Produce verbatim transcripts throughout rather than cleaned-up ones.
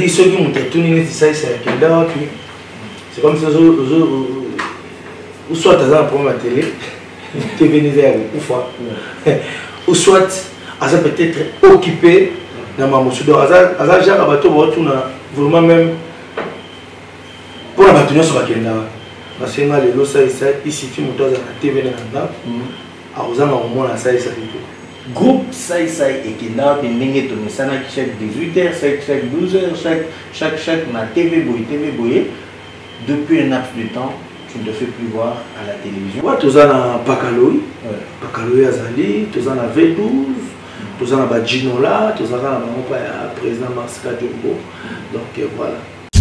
c'est-à-dire ceux qui m'ont tourné ça c'est c'est comme si ou soit dans un programme à télé T V Niger ou fois ou soit à peut-être occupé dans ma mousse donc à ça j'ai un bateau vraiment même pour la bâtonner sur la kenda parce que les lois ça il suffit de la T V Niger à aux amis au moins ça ça groupe Sai Sai et Kenda Bindenge Tonisana qui chaque dix-huit heures, chaque douze heures, chaque chaque chaque na T V Boy T V Boy depuis un laps de temps tu ne te fais plus voir à la télévision. Ouais, tous en Pakaloui, Pakaloui Azali, tous en V douze, tous en Badjinola, tous en le président Marska Djombo. Donc voilà.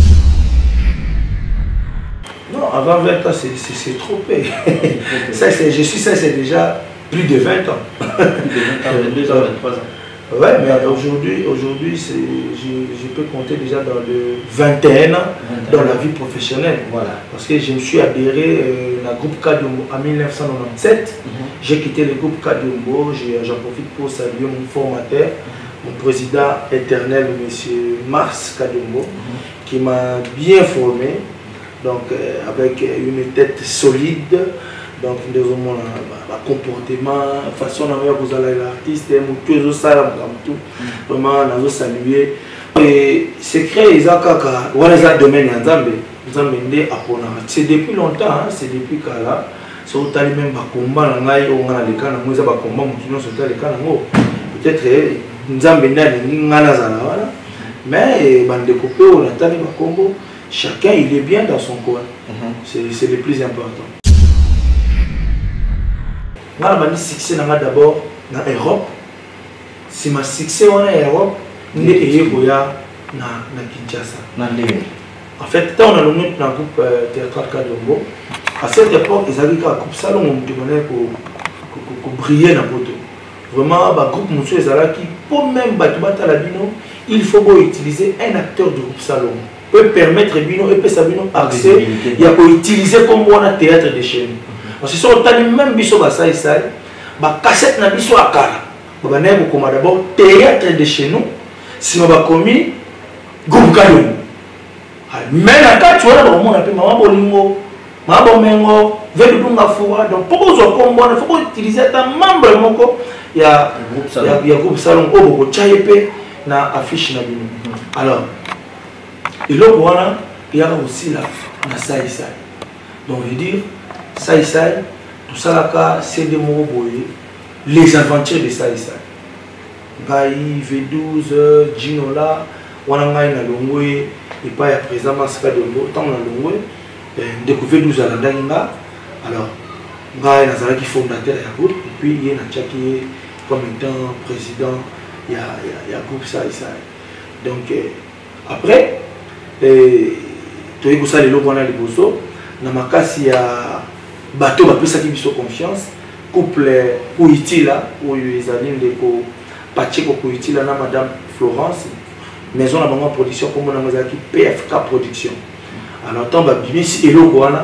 Non, avant vingt ans, c'est trop peu. Ça, je suis ça, c'est déjà plus de vingt ans. Plus de vingt ans, vingt-deux ans, vingt-trois ans. Ouais, mais aujourd'hui, aujourd'hui je, je peux compter déjà dans le vingt et un ans dans la vie professionnelle. Voilà. Parce que je me suis adhéré euh, au groupe Kadumbo en mille neuf cent quatre-vingt-dix-sept. Mm-hmm. J'ai quitté le groupe Kadumbo. J'en profite pour saluer mon formateur, mm-hmm. mon président éternel, M. Mars Kadumbo, mm-hmm. qui m'a bien formé, donc euh, avec une tête solide. Donc, nous avons un comportement, la façon dont vous allez l'artiste, nous vraiment, nous avons salué. Et secret, ils ont un domaine, c'est depuis longtemps, c'est depuis que là, c'est au même combat, on a les cas, nous avons combat, nous avons les cas, peut-être, nous avons des mais chacun il est bien dans son coin, c'est le plus important. Je suis succès d'abord dans l'Europe. Si ma succès en Europe, je suis na Kinshasa. En fait, quand on a le groupe théâtral Kadumbo, à cette époque, ils avaient un groupe salon pour briller dans le poteau. Vraiment, le groupe Moussou et Zalaki, pour même battre la bino, il faut utiliser un acteur du groupe salon. Peut permettre bino et peut sabino accès, il y a utiliser comme un théâtre de chez nous. Parce que si on a même biso basai sai, ba cassette na biso akara. Ba na ko koma d'abord théâtre de chez nous, si on va commis groupe Kadumbo. Mais la carte tu vois là on a peu maman bolingo, maman bomengo, veut dunga foua donc pour que soit comme bon, il faut utiliser ta membre moko il y a il y a groupe salon au boko chayepe na affiche na bino. Alors et là voilà, il y a aussi la na sai sai. Donc je veux dire Sai Sai, tout ça c'est des mots boyés, les aventures de Sai Sai. Baï, V douze, Ginola, Wanangai na Longwe, et pas à présent Marska Djombo, tant na Longwe, découvert douze à la Danginga. Alors, Ngai Nazara qui fondateur de la groupe, et puis il y a Nachaki comme étant président, il y a il y a groupe Sai Sai. Donc après, tu as ça les locaux na liboso, na makasi ya bateau va plus ça qui biso confiance couple Kouiti là où ils allaient de ko Pacheco Kouiti là na madame Florence maison la maman production comme on a mazaki P F K production alors tant ba bimisi eloko wana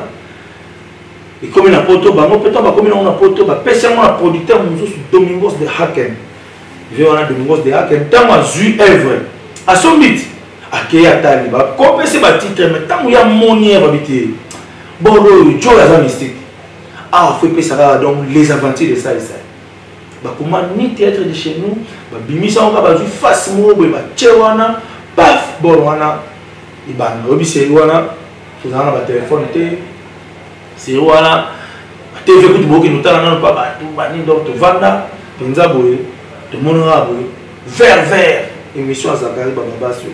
et comme na poto ba mo peut-être ba comme on a poto ba spécialement la producteur Moussou Domingos de Haken je on a Domingos de Haken tant ma zu œuvre à son bit akeya tali ba comme c'est ba titre mais tant ya monier ba biti bon le Joe la mystique. Ah, il faut que ça donc les aventures de ça et ça. Bah comment ni théâtre de chez nous, bah bimisa on va jouer face mo, bah tchewana, paf, bon wana, iban, obi c'est wana, tu as un téléphone té, c'est wana, T V que tu vois que nous t'as pas bah tout bani donc tu vanda, penza boye, tout monde a boye, vert vert, émission à Zakari Baba sur.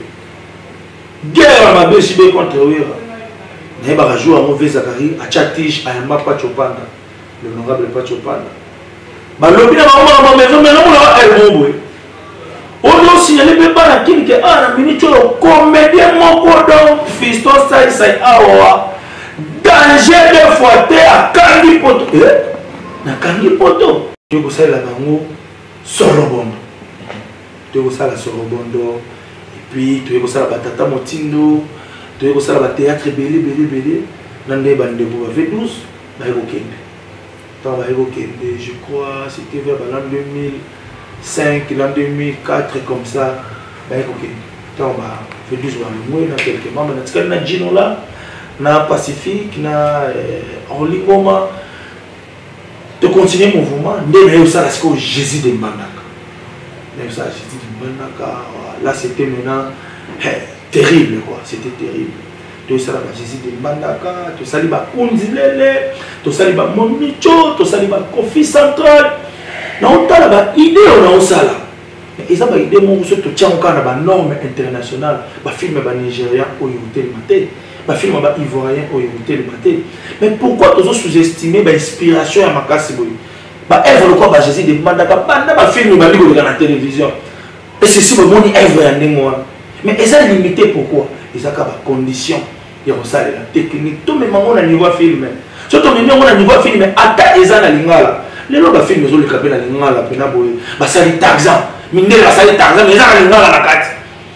Guerre ma bêche bé contre Wira. Il y a un jour à mauvais Zakari, à Tchatich, à Yamba Pachopanda, l'honorable Pachopanda. Bah, l'objet de ma maison, mais non, elle est bonne. On a signalé que pas la kin que ah la minute comédien mon cordon fiston Sai Sai awa danger de fois à Kangi poto eh na Kangi poto tu go ça la bango sorobondo tu go ça la sorobondo et puis tu go ça la batata motindo tu as ça la théâtre belé belé belé dans des bandes de bois V douze bah évoquende tant bah évoquende je crois c'était vers l'an deux mille cinq l'an deux mille quatre comme ça bah évoquende tant bah fait douze ans na quelques membres na tikali na Gino là na Pacifique na Orlingoma de continuer le mouvement ndé na ça c'est Jésus de Mbandaka même ça Jésus de Mbandaka là c'était maintenant terrible quoi, c'était terrible. Tu sais, Jésus de Mbandaka, tu sais, les Kunzilele, tu sais, les Monicho, tu sais, les Kofi Central. Non, tu as une idée, on a ça là. Mais ils ont une idée, moi, tu tiens encore à la norme internationale. Les films nigériens au Yéhouté le matin, les films ivoiriens au Yéhouté le matin. Mais pourquoi tu as sous-estimé l'inspiration à Makasiboui? Œuvre de quoi Jésus de Mbandaka, les films dans la télévision. Et c'est si mon œuvre en moi. Mais ils sont limités pourquoi? Ils ont des conditions. Ils ont des techniques. Tout le monde a un niveau film. Surtout que nous avons un niveau film. Attends, ils ont un lingala. Les gens qui filment, ils ont le capé la lingala. Bah ça les taxan. Mine de ça les taxan. Mais ils ont un lingala la carte.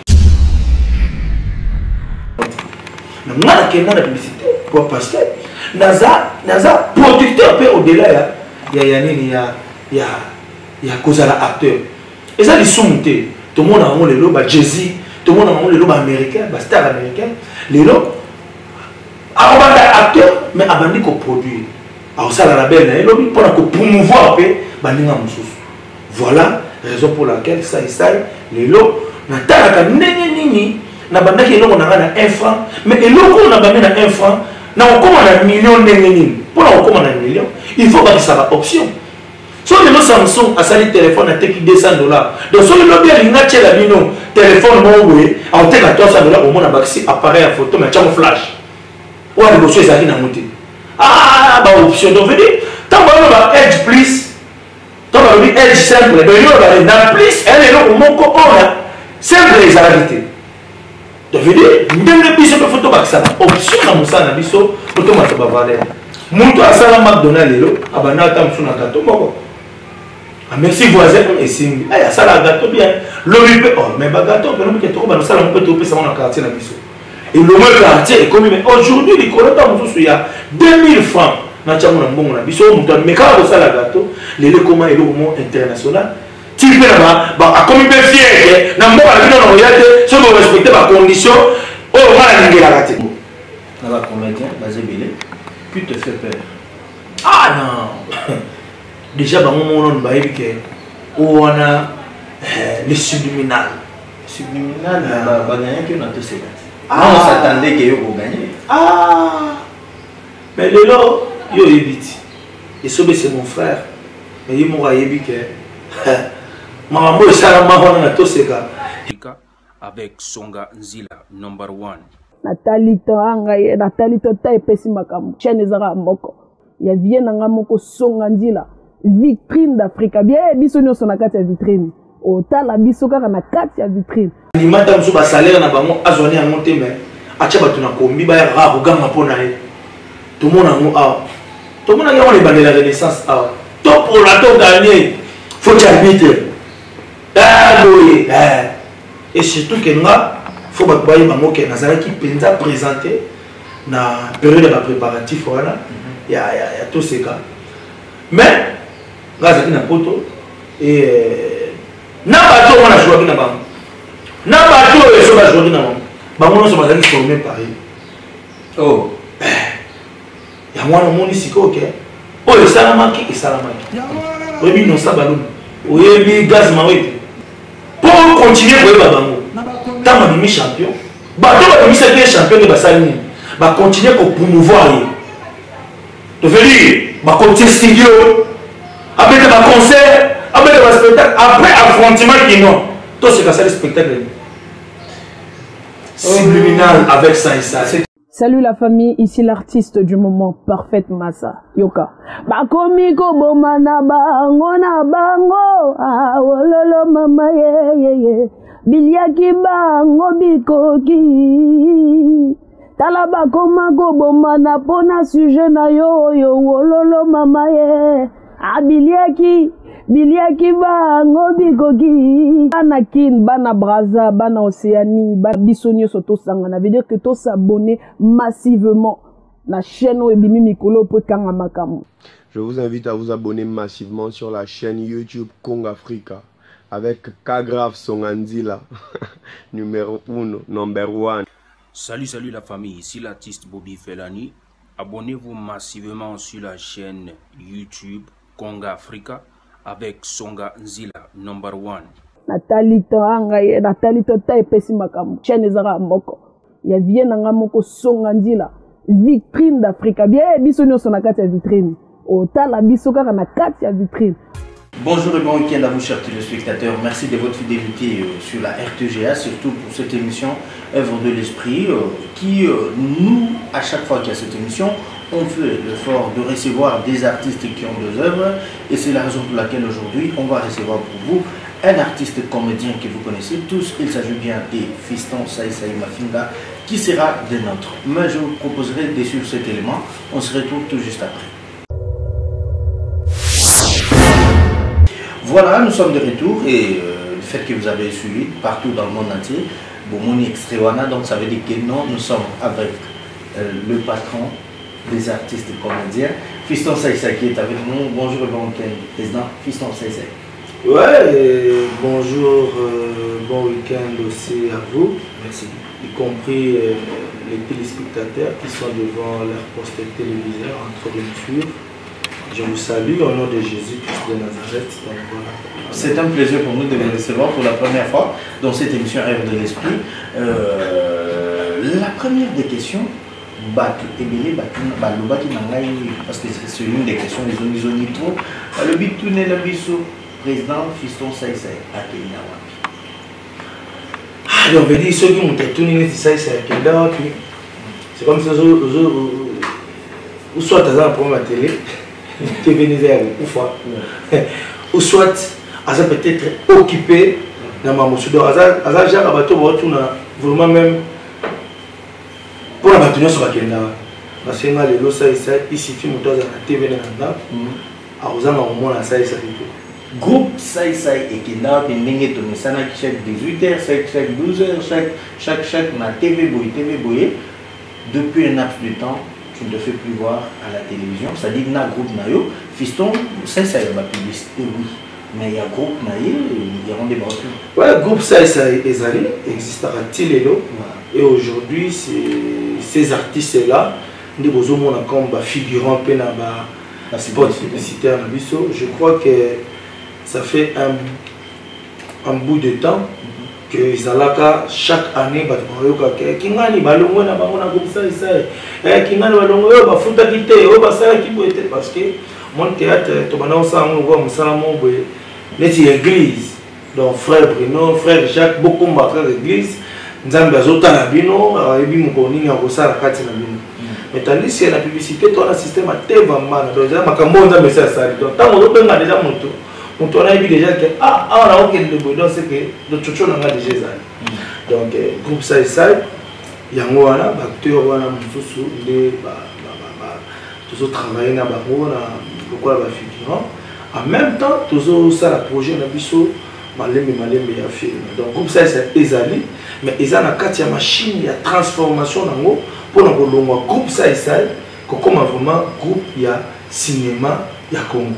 Mais moi, je suis en publicité. Parce que Naza producteur peut au-delà. Il y a il y a il y a il y a cause à l'acteur. Ils ont des sous-montés. Tout le monde a un lelo. Bah Jay-Z. Tout le monde a les lobes américains, les stars américains, les lobes. Alors, on a acteur, mais abandonné qu'on produit. Alors, ça, la belle, les lobes, pour promouvoir, voilà la raison pour laquelle ça et ça, les lobes, on a un nini, on a un franc, mais les lobes, on a un franc, on a un million de nini. Pour on a un million, il faut que ça soit option. Si on a Samsung a sali téléphone à deux cents dollars. Donc si on a bien un téléphone, on a trois cents dollars, on a un appareil à photo, mais un flash. On a des choses à monter. Ah, bah option. Donc, tant qu'on a Edge plus, tant qu'on a Edge simple, mais il y a plus, elle est là au mon copain, simple les réalités. Donc, vous voyez, même les biseaux de photo, ça option dans mon sang, la biseau, photo, ma toba valeur. Mon toit à Salam McDonald's, à Banata, on a un gâteau. Ah, merci voisin, et c'est ah, ça la gâteau bien. L'homme peut, oh, mais gâteau, mais l'homme qui est trop bon, ça on peut trouver ça dans le quartier dans et le quartier est comme aujourd'hui, les colons il y a deux mille francs. Dans le bon on a biso, mais quand on ça la gâteau, les communs et le mouvement international, tu peux là-bas, bah, comme il peut fier, dans le monde, on regarde, si on respecte les conditions, on va la gâteau. Dans la comédien, basé belé, qui te fait peur? Ah non! Déjà, on a les subliminales. Subliminales, on a gagné que notre séquence. On s'attendait que vous gagnez. Ah! Mais le lot, il y a vite. Et Sobe, c'est mon frère. Mais il m'a dit que maman, je suis à tout ce cas. Avec Songa Nzila, number one. Nathalie Toanga, Nathalie Tota et Pessi Makam. Chaîne Zara Moko. Il y a Vienne Moko Songa Nzila. Vitrine d'Afrique. Bien, bisonio son a quatre vitrine. Au tala bisoka na quatre vitrine. Ni madame so ba salaire na bango azoni en monter mais acha batu na kombi ba ra ko ganga pona e. Tout le monde a ah. Tout le monde a les bandes de la renaissance ah. Top pour la top gagner. Faut arbitre. Ah oui. Et surtout que nga faut ba ba bango ke nazala ki penza présenter na période de préparatif voilà. Il y a il y a tout ces cas. Mais grâce à une photo et n'a pas tout on a joué dans bas n'a pas tout et sur la journée dans bas on se va formé pareil oh il y a moi le monde ici OK oh le salamaki et salamaki oui mais non ça ballon oui mais gaz mawe pour continuer pour babango tant ma demi champion bah toi ma demi champion de basali bah continuer pour promouvoir tu veux dire bah continuer studio après le concert, après le spectacle, après affrontement qui non. Tout ce que c'est le spectacle. Subliminal avec ça et ça. Salut la famille, ici l'artiste du moment, Parfaite Massa. Yoka. Bakomiko bomana bango na bango. Ah wololo mama ye ye ye. Biliaki bango bikoki. Talaba komako bomana pona sujet na yo yo wololo mama ye. Ah biliaki biliaki bango bikoki bana kin bana braza bana océanie bana bisonio soto sangana veut dire que to s'abonner massivement na chaîne Ebimi Mikolo pour kanga makamu. Je vous invite à vous abonner massivement sur la chaîne YouTube Congo Africa. avec Kagraf Songanzila, numéro un, number one. Salut, salut la famille, ici l'artiste Bobby Felani. Abonnez-vous massivement sur la chaîne YouTube Conga Africa avec Songa Nzila, number one. Nathalie Toanga, Nathalie Tota et Pessi Makam, chaîne Zara Mboko. Il y a bien un moko Songa Nzila, vitrine d'Afrique. Bien, bisogno son akati ya vitrine. Ota la bisoka na kati ya vitrine. Bonjour et bon week-end à vous chers téléspectateurs, merci de votre fidélité euh, sur la R T G A, surtout pour cette émission Œuvre de l'Esprit euh, qui, euh, nous, à chaque fois qu'il y a cette émission, on fait l'effort de recevoir des artistes qui ont des œuvres et c'est la raison pour laquelle aujourd'hui on va recevoir pour vous un artiste comédien que vous connaissez tous, il s'agit bien de Fiston Saï Saï Mafinga qui sera des nôtres. Mais je vous proposerai de suivre cet élément, on se retrouve tout juste après. Voilà, nous sommes de retour et euh, le fait que vous avez suivi partout dans le monde entier, Bomoni Extrewana, donc ça veut dire que non, nous sommes avec euh, le patron des artistes comédiens, Fiston Saï Saï qui est avec nous. Bonjour et bon week-end, président Fiston Saï Saï. Ouais, et bonjour, euh, bon week-end aussi à vous. Merci. Y compris euh, les téléspectateurs qui sont devant leur poste téléviseur en train de nous suivre. Je vous salue au nom de Jésus-Christ de Nazareth. Voilà. C'est un plaisir pour nous de vous recevoir pour la première fois dans cette émission Œuvre de l'Esprit. Euh, la première des questions, parce que c'est une des questions, ils ont, ils ont mis trop. Le but tout n'est le biso, président Fiston Saï Saï à Kenya. Ah, donc, on dit ceux qui ont tout n'est Saï Saï à Kenya. C'est comme ça, ou soit tu as un programme à télé. T V Niger ou fois ou soit Aza peut-être occupé dans ma mousse donc Aza Aza Jacques Abato Botuna vraiment même pour la bâtonner sur la Kenda parce que les lois ça il suffit de la T V Nanda à Oza na au moins ça ça groupe Saï Saï et Kenda pendant que ça na chaque dix-huit heures chaque douze heures chaque chaque chaque na T V Boy T V Boy depuis un laps de temps. Tu ne te fais plus voir à la télévision, c'est-à-dire qu'il y a un groupe Nayo, Fiston, ça c'est la publicité, oui, mais il y a un groupe Nayo, il y a un débat. Ouais, le groupe ça existera Tilelo, et aujourd'hui ces artistes-là, nous avons comme figurant dans la spot publicitaire. Je crois que ça fait un, un bout de temps que Izalaka chaque année batayoka kingani balongo na bango na groupe ça ça eh kingani balongo yo bafuta kite yo basala kiboete parce que mon théâtre to bana osanga ngo musala mo boye neti église donc frère Bruno frère Jacques beaucoup ma frère église nzambe azota na bino ayebi mukoni nga kosala kati na bino mais tandis que la publicité to na système ateva mana donc za makambo nzambe ça ça donc tango to benga déjà moto on a vu déjà que ah on a aucun de bon c'est que le chocho n'a déjà ça donc groupe ça et ça il y a moi là acteur voilà mususu de ba ba toujours travailler na ba na pourquoi ba figurant en même temps toujours ça la projet na biso malembe malembe ya film donc groupe ça c'est ezali mais eza na kati ya machine ya transformation nango pour na kolongwa groupe ça et ça comme vraiment groupe ya cinéma ya Congo.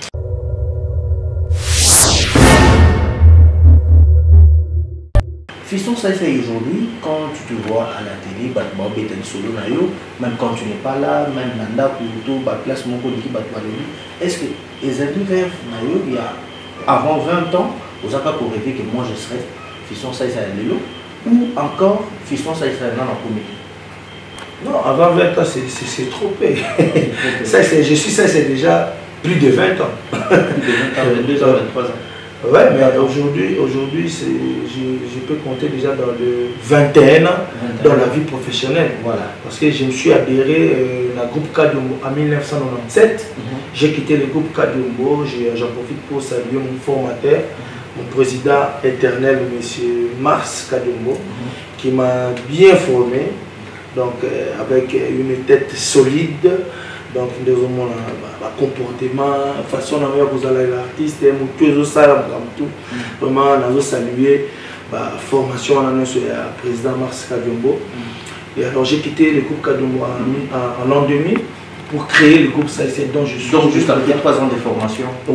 Fiston Saï Saï aujourd'hui, quand tu te vois à la télé, même quand tu n'es pas là, même Nanda Kouto, place Moko Niki, est-ce que les amis rêvent il y a avant vingt ans, aux accords pour rêver que moi je serais Fiston Saï Saï Lélo ou encore Fiston Saï Saï dans la comédie? Non, avant vingt ans, c'est trop peu. Ça, je suis ça, c'est déjà plus de vingt ans. Plus de vingt ans, vingt-deux ans, vingt-trois ans. Ouais, mais aujourd'hui, aujourd'hui je, je peux compter déjà dans le vingt et un ans dans la vie professionnelle. Voilà. Parce que je me suis adhéré euh, au groupe Kadumbo en mille neuf cent quatre-vingt-dix-sept. Mm-hmm. J'ai quitté le groupe Kadumbo, j'en profite pour saluer mon formateur, mm-hmm. mon président éternel, M. Mars Kadumbo, mm-hmm. qui m'a bien formé, donc euh, avec une tête solide. Donc, nous avons un comportement, la façon dont vous allez l'artiste, nous vraiment, nous avons salué la formation du président Mars Kadumbo. Et alors, j'ai quitté le groupe Kadumbo en l'an deux mille pour créer le groupe Saï Saï dont je suis. Donc, juste après trois ans de formation. Ouais.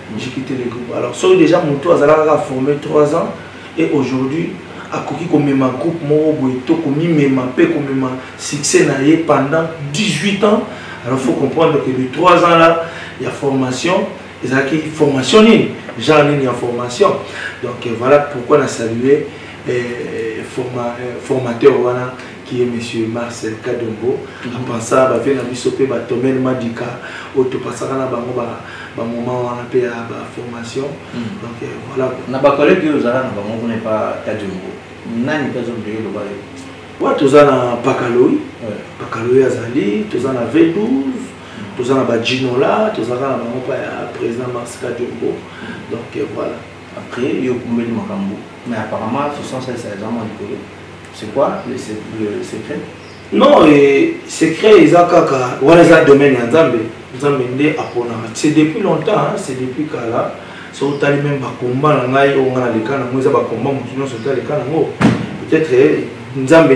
j'ai quitté le groupe. Alors, soit déjà mon tour a formé trois ans et aujourd'hui, à Koki comme ma groupe, mon boito, comme ma paix, comme ma succès pendant dix-huit ans. Alors, il faut comprendre que les trois ans là, il y a formation, il y a formation, genre il y a formation. Donc voilà pourquoi on a salué le forma, formateur voilà, qui est M. Marcel Kadombo. En pensant à la Bissopé, à Tomé Madika, au Topassara, à moment où on a fait la formation. Donc voilà. On a pas collègue qui vous n'avez pas Kadombo. Nani pas oublié le bail. Ouais, tous en Pacaloï, Pacaloï Azali, tous en V douze, tous en Ginola, tous en président Marcel Kadombo. Donc voilà. Après, il y a eu le Makambo. Mais apparemment, ce sont ces ans c'est quoi le, le secret? Non, le secret, ils ont un domaine en Zambie. C'est depuis longtemps, hein, c'est depuis que là, c'est au tali même combat, on a les canons, on a combat, peut-être Nzambe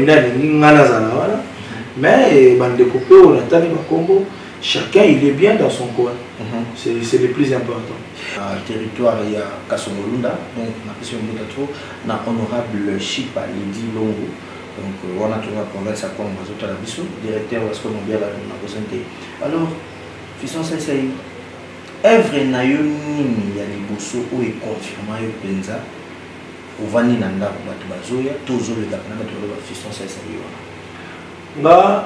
mais bande de coupés, on a tali Congo. Chacun il est bien dans son coin. Mm-hmm. C'est le plus important. Uh, territoire il y a Kasongolunda, donc on a honorable Chipa Lidi Longo, donc on a trouvé la province à Congo, directeur de la Colombie à la présenté. Alors, Fiston Saïsaï, œuvre Nayoni Yaliboso ou est confirmé au Penza, au Vani Nanda, au Batubazoya, toujours le Dakana, au Fiston Saïsaï. Bah,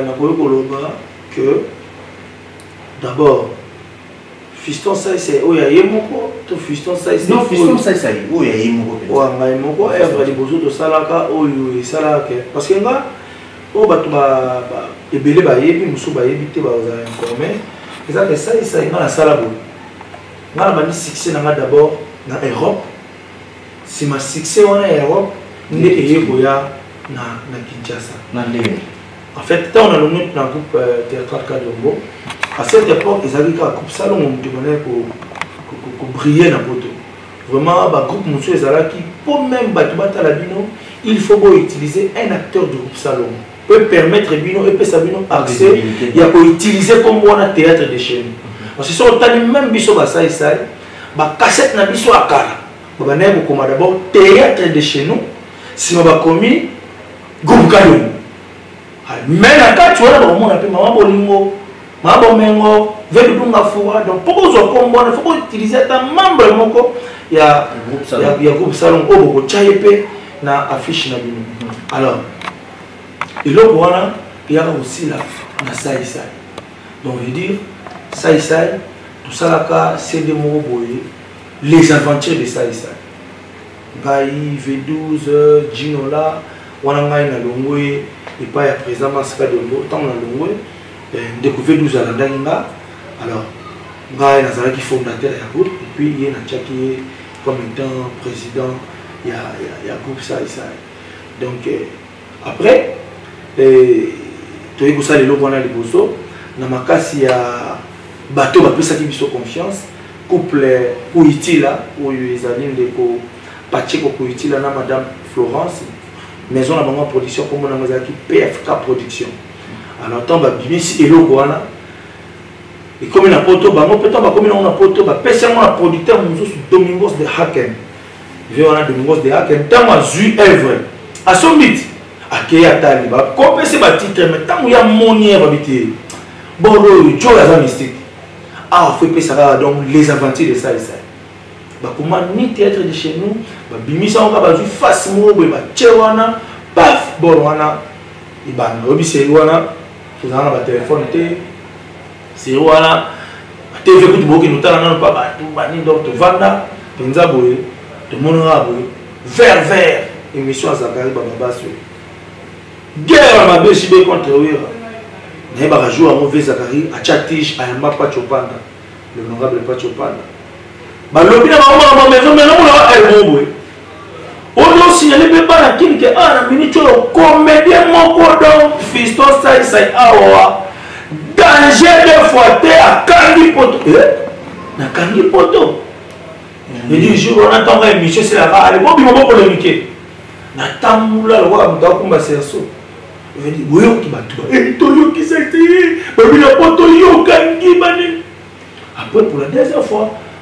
que d'abord, Fiston Saïsaï, où il y a Yemoko, tout Fiston Saïsaï. Non, Fiston Saïsaï, où il y a Yemoko. Oui, il y a Yemoko, et il y a des besoins de Salaka, où il y a Salaka. Parce que là, où il y a des bails, puis Moussou Baye, puis il y a des informés. Et ça, c'est dans la Salabo. Là, on a dit succès d'abord dans l'Europe. Si ma succès en Europe, il y a Kinshasa. En fait, quand on a nommé dans le groupe Théâtre Kadombo, à cette époque, ils avaient un groupe salon pour briller dans le poteau. Vraiment, le groupe Moussou Ezalaki, pour même battre la Bino, il faut utiliser un acteur du groupe salon. Peut permettre Bino et peut Sabino accès, il y a pour utiliser comme on a théâtre de chez nous. Parce que si on a même biso Basai Sai, la cassette n'a biso à Kala. On a d'abord théâtre de chez nous, si on a commis groupe Kadombo. Mais là, tu vois, on a appelé Maman Bolingo, Maman Mengo, Vedunga Foua. Donc, pour que il faut utiliser un membre. Il y a un groupe salon, il y a affiche. Alors, il y a aussi la Saï Saï. Donc, je veux dire, Saï Saï, tout ça, c'est des mots, les aventures de Saï Saï. Baï, V douze, Ginola, Wanangai na Longwe. Et pas à présent, c'est de temps on a découvert douze ans d'Anginga. Alors, il y a un fondateur de la groupe, et puis il y a un qui est comme étant président, il y a un groupe ça et ça. Donc, après, tu as vu ça, les lois, les bosso, dans ma casse, il y a bateau, il y a qui confiance, couple Kouiti là, où il y a des gens Pacheco Kouiti là, Madame Florence. Maison de la production comme on a dit P F K production. Alors tant bah bimisi elo kwana. Et comme on a poto bah moi peut-être bah comme on a poto bah spécialement le producteur nous Domingos de Haken. Je on a Domingos de Haken tant moi zui œuvre. À son bit à Keya Tali bah comme c'est bah titre mais tant il y a monier bah bité. Bon le Joe la mystique. Ah faut que ça donc les aventures de ça et ça. Bah comment ni théâtre de chez nous bah bimisa on va jouer face mo bah tchewana paf bon wana ibana obi c'est wana tout ça na téléphone té c'est wana T V que tu boki nous tala na pas tout bani donc vanda penza boye te monora boye vert vert émission à Zakari baba basso guerre ma bébé contre wira na ba jouer à mauvais Zakari a Chatish à ma pas chopanda le honorable pas chopanda. Bah le bien à maison mais non elle bon on doit signaler pas la kin que ah la minute comédien mon cordon Fiston Saï Saï awa danger de fois à Kandi Poto na Kandi Poto et du jour on attend une émission c'est la va bon bi mo polémique na tamula le wa mta kumba serso je dis oui qui va tout et to yo qui c'était ba bi la Poto yo Kandi bani après pour la deuxième fois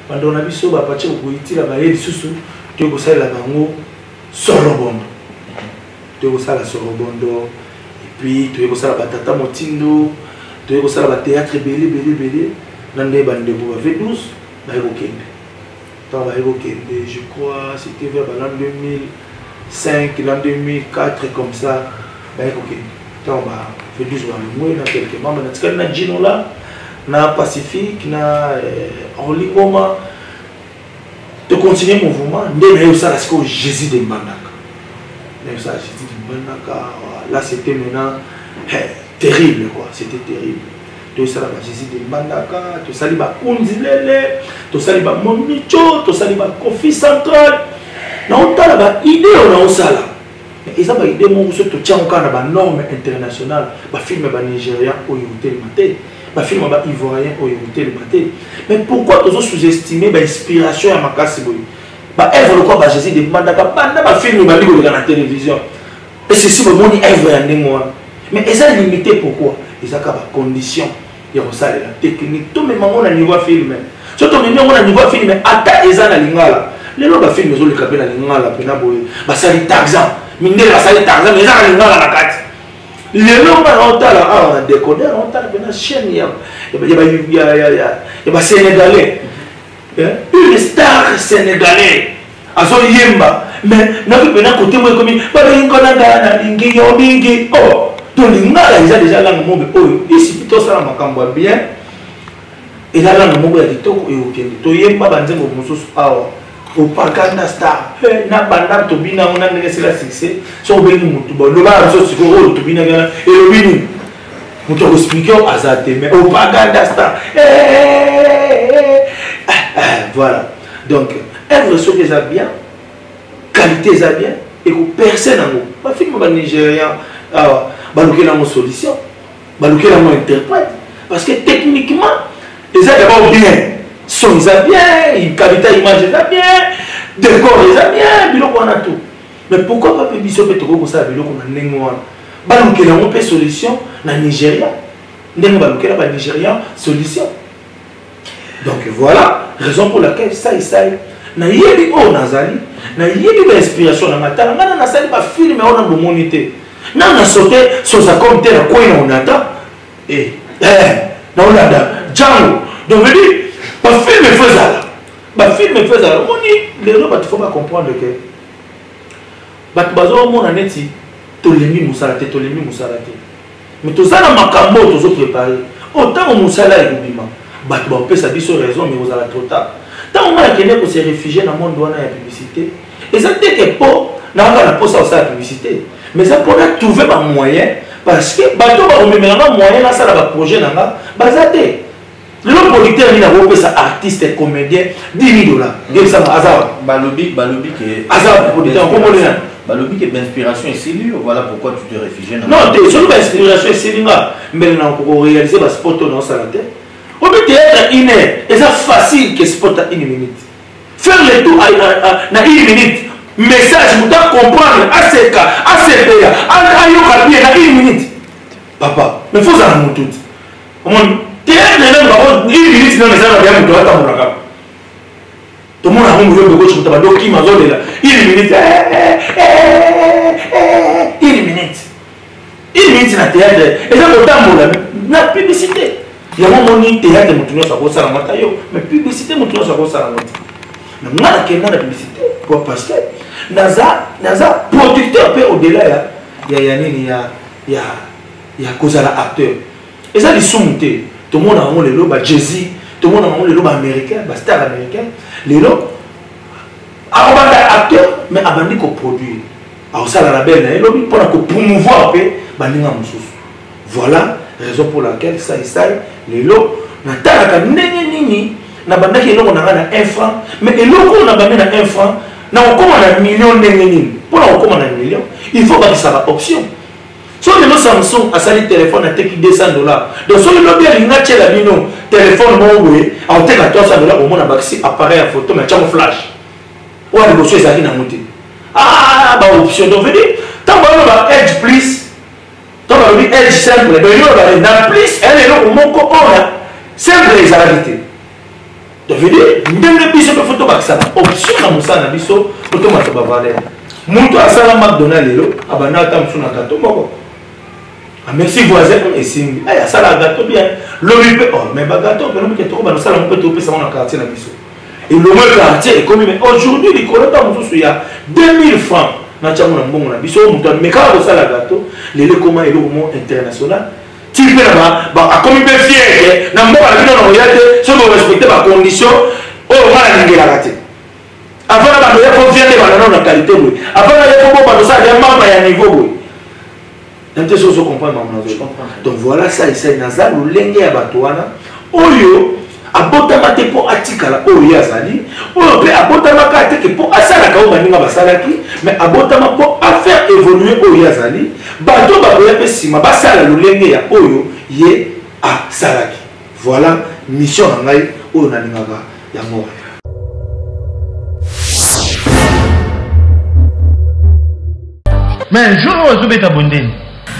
pendant na biso ba pache ko itila ba yeli susu to ko sala bango solo bondo to ko sala solo bondo et puis to ko sala batata motindo to ko sala ba théâtre belé belé belé nande bande ko ba V douze ba ko kende to ba ko kende je crois c'était vers l'an deux mille cinq l'an deux mille quatre comme ça ba ko kende to ba V douze ba moi na quelque moment na tsaka na jino là na Pacifique na Orlingoma de continuer le mouvement de ça là Jésus de Mbandaka ça Jésus de Mbandaka là c'était maintenant terrible quoi, c'était terrible de ça là Jésus de Mbandaka to sali ba Kunzilele to sali ba Monicho to sali ba Kofi Central na otala ba idée on a osala mais ils ont ba idée mon so to tient encore na ba norme internationale ba film ba nigérien au hotel maté ba film ba ivoirien au hotel maté mais pourquoi tous sous-estimer ba inspiration à makasi boy ba œuvre quoi ba Jésus de Mbandaka banda ba film ba ligo na télévision et ceci ba moni œuvre ya ndengwa mais ils ont limité pourquoi ils ont ba condition ya osala la technique tout même on a niveau film surtout même on a niveau film ata eza na lingala lelo ba film zo le kapela lingala pena boy ba sali taxan minde ba sali taxan mais eza na lingala na kati lelo ba otala ah décodeur otala pena chaîne ya ya ya ya ya ba sénégalais une star sénégalais azo yemba mais na pena côté moi comme ba ngona na lingi yo lingi oh to lingala eza déjà là mo be oh ici plutôt ça na makambo bien et là là mo ya kitoko e okende to yemba banzengo mususu awa opakanda star na banda to bina ona ndenge sila succès so bengi mutu ba lo ba so siko o to bina gana e lo bini mutu ko expliquer azate mais opakanda star voilà donc œuvre so déjà bien qualité ça bien et ko personne nango ba film ba nigérien ah ba lokela mo solution ba lokela mo interprète parce que techniquement ils ont d'abord bien son ils ont bien qualité image ils ont bien décor ils ont bien biloko on a tout mais pourquoi pas biso pe toko ça biloko na nengwa ba lokela mo pe solution na Nigeria ndenge ba lokela ba Nigérian solution donc voilà raison pour laquelle ça et ça na yebi o nazali na yebi ba inspiration na matala ngana na sali ba film on a monité na na sauté sur sa comme tel quoi on attend et eh na on a Django donc veut dire ba film faisala ba film faisala moni les gens il faut pas comprendre que ba bazo mona neti tolemi musala te tolemi musala te mais to ça na makambo to zo préparer autant musala et bima ba to ba pesa biso raison mais vous allez trop tard tant on a qu'elle pour se réfugier dans le monde douane et publicité et ça dit que pour na na pour ça la publicité mais ça pour trouver un moyen parce que bateau va remettre un moyen là ça la projet là bazaté le producteur il a repéré ça artiste comédien dix mille dollars game ça hasard balobi balobi que hasard producteur comment dire balobi que d'inspiration et c'est lui voilà pourquoi tu te réfugies non c'est sur l'inspiration et c'est lui mais là pour réaliser ba spot dans ça la tête au but d'être une heure et ça facile que spot à une minute faire le tout à une minute message vous doit comprendre A C K A C P A yoka bien na une minute papa mais faut ça mon tout on théâtre même une minute non mais ça va bien muto ata muraka to mona ho muyo beko chikuta bado ki mazolela une minute une minute une minute na théâtre et ça kotambola na publicité il y a un moment où théâtre mutuno sa ko sala mata yo mais publicité mutuno sa ko sala mata mais moi la kena la publicité pour parce que naza naza producteur peut au-delà ya ya ya nini ya ya ya cause la acteur et ça les soumté tout le monde a un le loba Jay-Z tout le monde a un le loba américain ba star américain les lo abanda acteur mais abandi ko produire alors ça la label na lobi pour ko promouvoir pe baninga mususu voilà raison pour laquelle ça et ça les lo na talaka nini nini na bandaki eloko na na un franc mais eloko na bamena un franc na okoma na million ndenge nini pour okoma na million il faut que ça va option so le Samsung a sali téléphone à teki deux cents dollars donc so le bien linga tchela bino téléphone mo we a teka trois cents dollars au moins baxi appareil à photo mais tchamo flash ou a le chose ezaki na muti ah ba option donc veut dire tant ba edge plus tant ba edge simple ben yo ba na plus elle est là au moko on simple les réalité tu veux dire ndenge biso pe photo bakisa option na musana biso photo mato ba valeur muntu asala McDonald's lelo abana ta musuna gâteau moko ah merci voisin et simbi aya sala gâteau bien lobi pe oh mais ba gâteau pe no ke to ba no sala mo pe to pe sa na quartier na biso et le même quartier est comme mais aujourd'hui les colons mususu ya deux mille francs na chango na mbongo na biso mutu mais quand ba sala gâteau lele comment est le monde international tu peux là ba comme be fier na mboka na bino na oyate so bo respecter ba condition o mala ngela kate avant ba no ya faut viande ba na qualité oui avant ya faut ba no sa ya mamba ya niveau oui donc ça se comprend maman donc voilà ça et ça naza lolenge ya batwana oyo abotama te po atikala oyo azali oyo pe abotama ka te ke po asala ka o baninga basalaki mais abotama po a faire évoluer oyo azali bato bakoya pe sima basala lolenge ya oyo ye asalaki voilà mission na ngai oyo nalingaka yango mais un jour ozo beta bondeni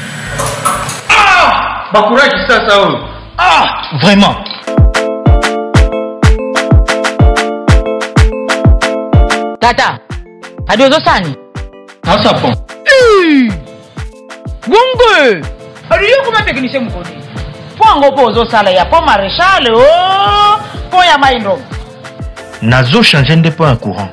ah bakouraki sasa oyo ah vraiment Tata, adi ozosani? Nasa pon. Bungu! Adi yo kuma technicien mukoni. Po ango po ozosala ya po maréchal oh, po ya maindro. Nazo changer de point courant.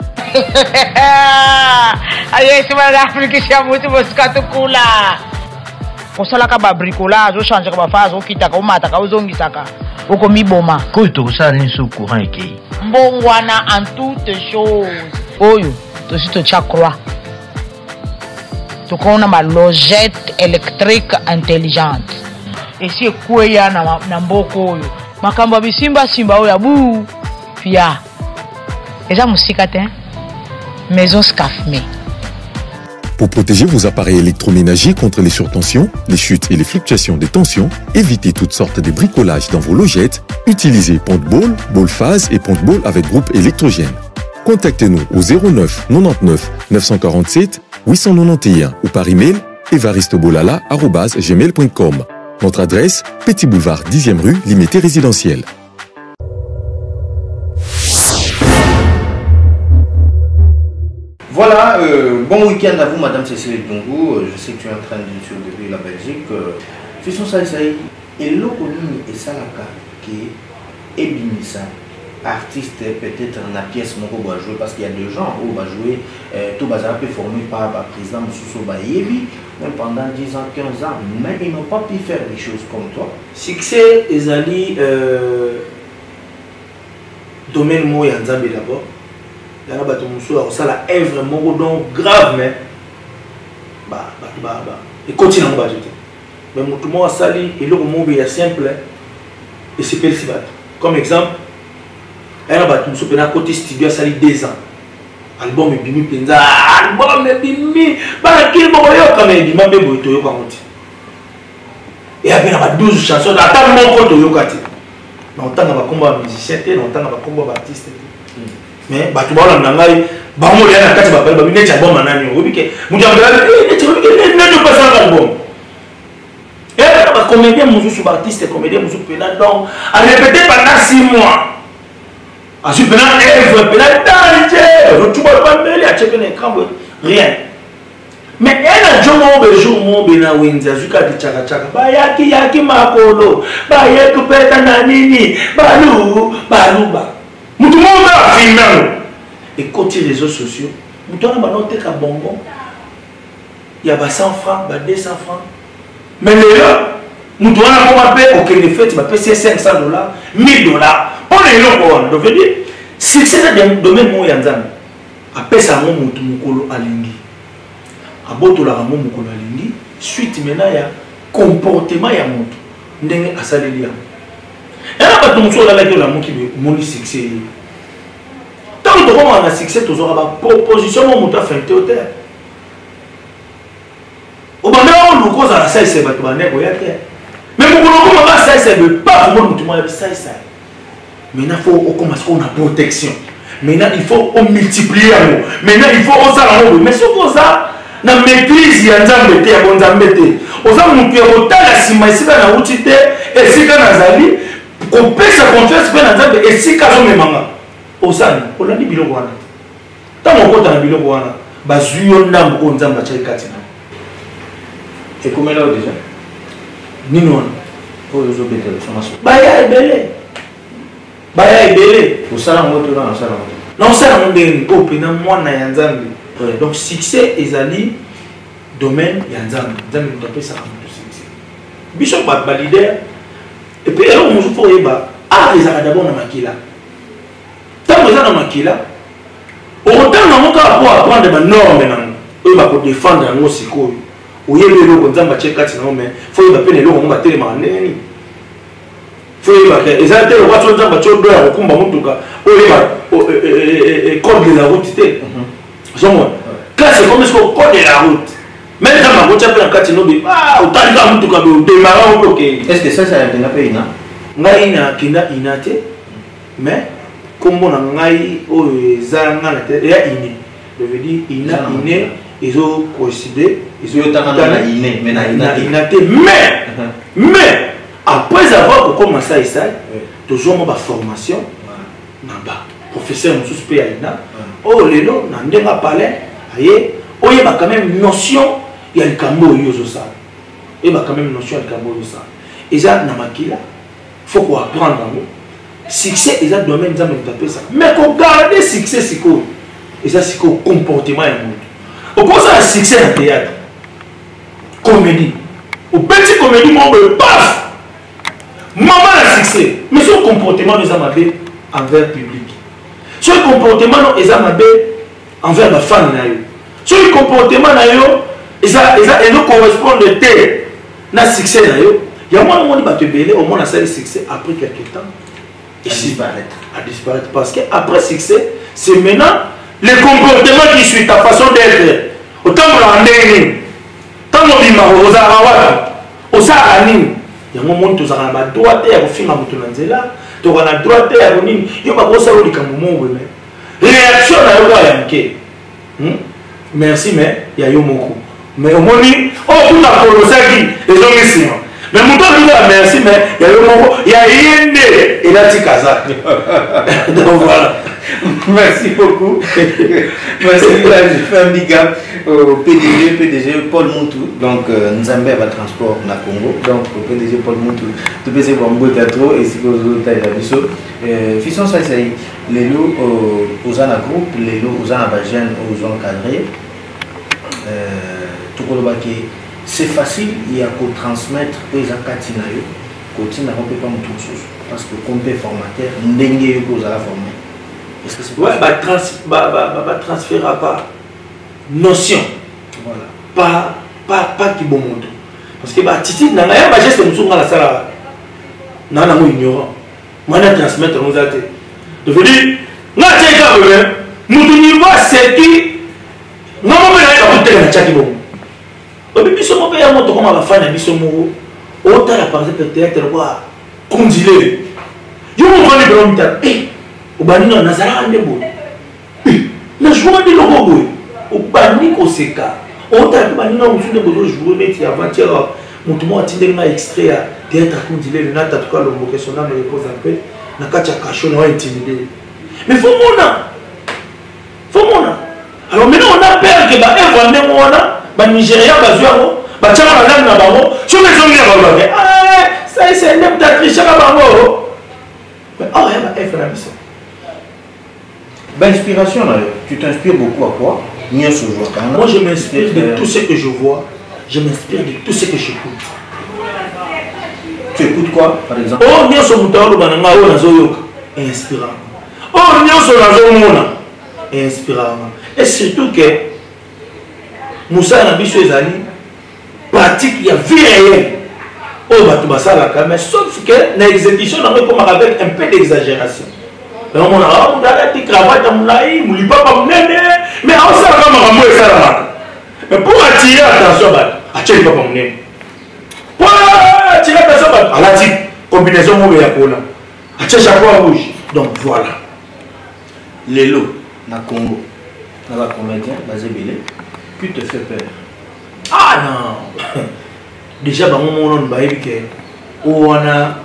Aye sima la application mutu boskato kula. Osala ka ba bricolage, o changer ka ba phase, o kitaka o mata ka ozongisaka. Oko miboma. Ko to kusala ni so courant ekei. Mbongwana en toutes choses. Oyo, to si to cha croix. To kona ma logette électrique intelligente. Et si kweya na na mboko oyo. Makamba bisimba simba oyo abu. Pia. Eza musika te. Maison Scafme. Pour protéger vos appareils électroménagers contre les surtensions, les chutes et les fluctuations des tensions, évitez toutes sortes de bricolages dans vos logettes. Utilisez Ponte-Ball, Ball-Phase et Ponte-Ball avec groupe électrogène. Contactez-nous au zéro neuf quatre-vingt-neuf neuf cent quarante-sept huit cent quatre-vingt-onze ou par email evaristobolala arobase gmail point com. Notre adresse, Petit Boulevard dixième rue, Limité résidentiel. Voilà, euh, bon week-end à vous, Madame Cécile Dongou. Je sais que tu es en train de sur depuis la Belgique. Fisson Saïsaï, et l'Okoni et Salaka qui est Binissa, artiste peut-être dans la pièce qu'on va jouer parce qu'il y a des gens où on va jouer, euh, tout bazar peut formé par le président Moussousso Bayebi, même pendant dix ans, quinze ans, mais ils n'ont pas pu faire des choses comme toi. Succès, Ezali, euh, domaine moi Yanzambe d'abord. Il y a un Moussou, ça la œuvre donc grave, mais bah, bah, bah, bah, et continue à ajouter. Mais tout le monde a sali, et le mot est simple, et c'est perçu. Comme exemple, il y a un Moussou qui a côté studio, ça a deux ans. Album est bimi, penza, album est bimi, bah, qui est bon, quand même, il m'a bien beau, il y a bien douze chansons, attends mon compte, il y a longtemps, on va combattre musicien, longtemps, on va combattre artiste. Mais bah tu vois là nangai bah moi là quand tu vas parler bah mais tu as bon manani oui que moi j'ai regardé tu vois que ne pas ça album et bah comédien monsieur sous artiste comédien monsieur pénal donc à répéter pendant six mois à ce pénal œuvre pénal danger tu vois pas mais il a checké un écran rien mais elle a joué au jour mon bena winza zuka de chaka chaka bah yaki yaki makolo bah yaki peta nanini balu balu ba tout le monde a filmé. Et côté réseaux sociaux, nous avons noté qu'à bonbon, il y a cent francs, deux cents francs. Mais là, nous devons avoir aucun effet, tu vas payer cinq cents dollars, mille dollars. On est là pour on. Donc, je veux dire, si c'est un domaine où il y a un zan, après ça, on monte mon colo à l'indi. À boto la ramon mon colo à l'indi. Suite maintenant, il y a comportement, il y a monte. Ndenge à salélia. Et là, quand on a la gueule, qui mon succès. Tant que on a succès, tu auras une proposition, on a fait au terre. Au moment où on cause à ça, c'est pas tout le monde. Mais pour nous, on a ça, c'est pas pour tout le monde. Maintenant, il faut commencer à la protection. Maintenant, il faut multiplier. Maintenant, il faut oser la mode. Mais si on a la maîtrise, il y a un zambé, il y a un zambé. On a un peu de temps, si on a un outil, et si on a un kopesa confiance mpe na nzambe esika azomemanga osani olandi biloko wana ntango okota na biloko wana bazwi yo ndambo oyo nzambe atyaki kati na ekomela oyo deja nini wana oyo ozobetela somaso baya ebele baya ebele osala yango to na osala yango na osala yango ndenge oyo mpena mwana ya nzambe donc succès ezali domaine ya nzambe nzambe moto apesaka moto succès biso balider epuis eloko mosusu fo oyeba art ezalaka d'abord na makila ntango eza na makila okotanga yango kaka po aprendre banorme nango oyo bakodefendre yango sikoyo oyebi eloko nzambe atie kati nango mais fo oyeba mpe na eloko yango batelemaka ndenge nini fo oyebaka eza te lokwa so nzambe atie odo ya kokumba motuka oyeba code de la route te ozomona classe comme ce code de la route mais nzambe akotia mpe na kati nobi otalika motuka be odemara okoke est ce que ça ça yakenga mpe ina ngai nakenda ina te mais kombo na ngai oyo eza nga na te eya ine je veux dire ina ine ezo coïncider ezotangana ine mais na ina te mais mais après avoir kokoma ça esai tozwamo baformation na baprofesseur mosusu mpe ya ina oyo lelo na ndenge apale aye oyeba quand même notion ya likambo oyo ozosala oyeba quand même notion ya likambo oyo ozosala eza na makila faut koapprendre yango succès eza domaine nzambe moto apesaka mais kogarde succès sikoyo eza sikoyo comportement ya moto okosala succès na théâtre comédie obeti comédie moko boye paf mama na succès mais so comportement no eza mabe envers public so comportement no eza mabe envers bafane na yo so comportement na yo eza eza correspondre te na succès na yo yango wana omoni bato ebele omona asali succès après quelque temps et disparaître à disparaître parce que après succès c'est maintenant le comportement qui suit ta façon d'être otambola ndenge nini ntango obimaka ozalaka wapi osalaka nini yango omoni tozalaka na badroit te ya kofinga moto na nzela tokoka na droit te ya konini yo bakosala likambo moko me réaction na yo kaka ya moke merci mais ya yo moko mais omoni oyo kuta kolosaki ezongi nsima mais moto akoka merci mais ya yo moko ya ye nde elati kaza donc voilà. Merci beaucoup. Merci beaucoup. Je fais un big up au P D G, P D G Paul Moutou, donc euh, Nzambe va transport na Congo, donc au P D G Paul Moutou, tout peut se voir un théâtre et si vous avez la vision. Fisson ça c'est les loups aux ana groupe, les loups aux ana jeunes, aux encadrés. Tout le monde c'est facile, il y a qu'au transmettre les acatinayo, continue à ne peut pas me tout parce que comme formateur, n'engue aux à la former. Ouais, bah, trans, bah, bah, bah, bah, transférer pas notion. Voilà. Pas, pas, pas qui bon monde. Parce que bah, titi, n'a rien, bah, geste, nous sommes dans la salle. N'a rien, nous ignorons. Moi, on transmettre, nous avons. De vous dire, n'a rien, quand même, nous devons voir ce qui. Non, on peut aller à côté de la tchaki bon. Au début, si on peut y aller à mon comme à la fin, on a mis ce mot. Autant la par exemple, peut-être, quoi, condilé. Je vous prends les grands métals. Obani na nazara ndebo na joie de logo obani ko seka ota bani na musude bozo jouer meti avant-hier mutu mo atinde na extrait ya théâtre kundile le nata tuka lo vocation na me repose un peu na kacha kasho na intimider mais faut mona faut mona alors maintenant on a peur que ba evande mona ba Nigeria ba zuamo ba chama na na bango sur les hommes ya ba ah ça c'est un peut-être tricher ba bango mais oh ya ba efra biso. Ben, inspiration, tu t'inspires beaucoup à quoi? Moi, je m'inspire de tout ce que je vois. Je m'inspire de tout ce que j'écoute. Tu écoutes quoi, par exemple? Oh, bien sûr, inspirant. Oh, bien sûr, inspirant. Et surtout que Moussa Nabiso Ezali pratique, il y a vie réelle. Oh, bah, tu vas ça là, mais sauf que l'exécution, on comme avec un peu d'exagération. Mais on a dit cravate à Moulaï, Moulipa pas Moulene, mais on s'est vraiment à ça. Mais pour attirer attention, attirer pas Moulene. Pour attirer attention, à la type, combinaison mauvaise à Pola. Attirer chapeau rouge. Donc voilà. Les lots, na Congo, na la comédien, basé belé, qui te fait peur? Ah non! Déjà, bah, mon nom, bah, on a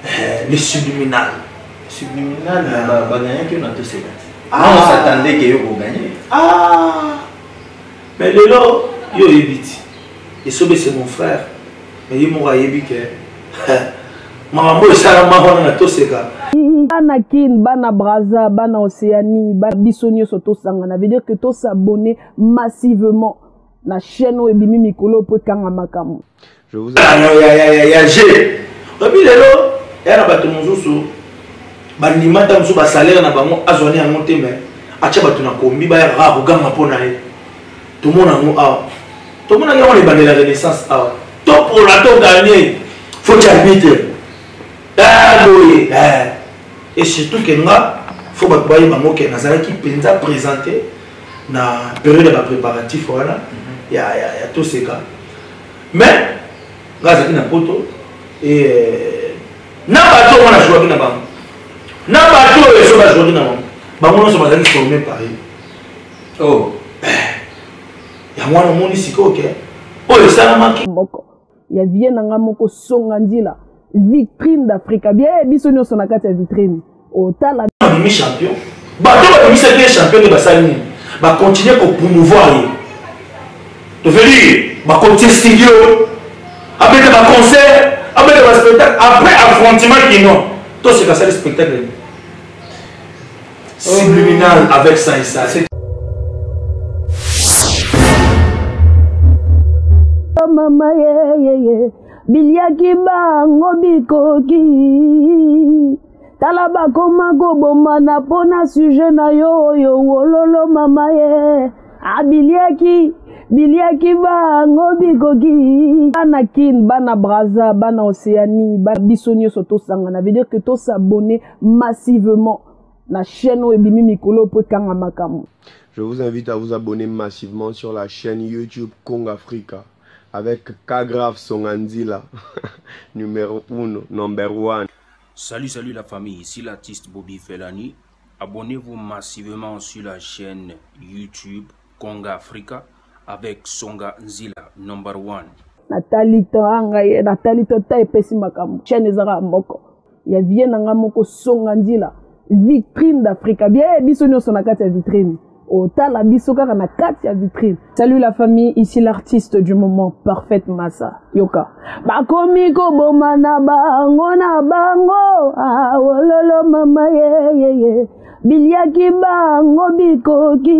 euh, les subliminales. Subliminal, bah gagner que notre séquence. Ah, on s'attendait que vous gagnez. Ah, mais le lot, yo évite. Et Sobé c'est mon frère. Mais il m'a dit que maman ça m'a on a tout ce cas. Bana kin, bana braza, bana Océanie, bana bisonio soto sangana. Veut dire que tous s'abonner massivement na chaîne Ebimi Mikolo pour kanga makamu. Je vous Ah non, ya ya ya ya j'ai. Depuis le lot, il y a pas tout le monde. Bandimata musu ba salaire na bango azwani ya monte mais acha batu na kombi ba ya ra kugama pona ye. Tout le monde a mo ah. Tout le monde a les bandes de la renaissance ah. Tout pour la to gagner. Faut t'arbitre. Ah oui, et surtout que nga faut ba ba bango ke nazala ki penza présenter na période de préparatif voilà. Ya ya ya tout ces cas. Mais grâce à na poto et na bato on a joué na bango. Na bato et so ba joué na bango. Bango so ba zali formé pareil. Oh. Ya mwana moni siko ke. Oh le sana maki. Mboko. Ya vie nanga moko songa ndila. Vitrine d'Afrique. Bien biso nyoso na kati ya vitrine. Otala demi champion. Bato ba demi c'est champion de basali. Ba continuer ko promouvoir. Tu veux dire, ba continuer studio. Après ba concert, après ba spectacle, après affrontement qui non. Tout ce que ça le spectacle. Subliminal avec ça et ça. Mama ye ye ye biliaki bango bikoki talaba koma goboma na pona sujet na yo yo wololo mama ye abiliaki biliaki bango bikoki bana kin bana braza bana Océanie bana bisonio soto sangana. Veut dire que tous s'abonner massivement na chaîne Ebimi Mikolo pour kanga makamu. Je vous invite à vous abonner massivement sur la chaîne YouTube Congo Africa avec Kagrave Songanzila, numéro un, number one. Salut, salut la famille, ici l'artiste Bobby Felani. Abonnez-vous massivement sur la chaîne YouTube Congo Africa avec Songa Nzila, number one. Nathalie Toanga, Nathalie Tota et Pessi Makamu. Chaîne Zara Moko. Ya vie nanga moko Songa Nzila. Vitrine d'Afrique. Bien, biso nyoso na kati ya vitrine. Otala biso kaka na kati ya vitrine. Salut la famille, ici l'artiste du moment, Parfaite Massa. Yoka. Bakomi ko boma na bango na bango. Ah, wololo mama ye ye ye. Biliaki bango bikoki.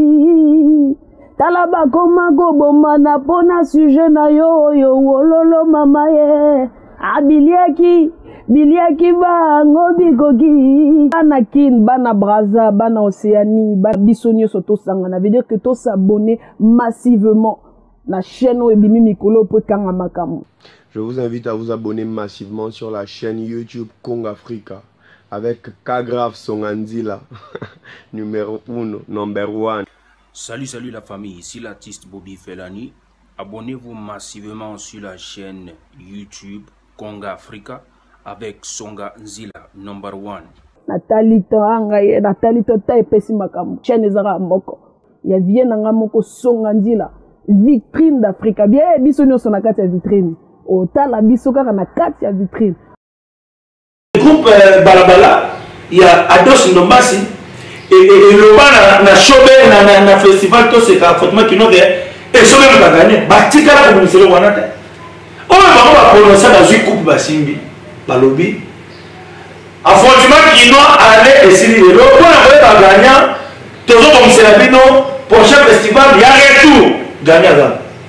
Tala bakoma ko boma na pona sujet na yo yo wololo mama ye. Ah, biliaki. Biliaki bango bikoki bana kin bana braza bana Océanie bana bisonio soto sangana. Veut dire que tous s'abonner massivement na chaîne Ebimi Mikolo pour kanga makamu. Je vous invite à vous abonner massivement sur la chaîne YouTube Congo Africa avec Kagrave Songanzila, numéro un, number one. Salut, salut la famille, ici l'artiste Bobby Felani. Abonnez-vous massivement sur la chaîne YouTube Congo Africa avec Songa Nzila, number one. Nathalie Toanga, Nathalie Tota et Pessi Makamu. Chaîne Zara Moko. Ya vie nanga moko Songa Nzila. Vitrine d'Afrique. Bien, biso nyoso na kati ya vitrine. Otala biso kaka na kati ya vitrine. Le groupe euh, Balabala, il y a Ados Ndombasi et, et, et le bas na Chobe na, na, na festival tout c'est qu'à Fatima qui nous dit et Chobe m'a gagné. Batika la comme c'est le Wanata. On va prononcer dans une coupe Basimbi. Balobi affrontement qui nous allait essayer de l'eau pour avoir gagnant tous autres comme c'est la bino prochain festival il y a retour gagnant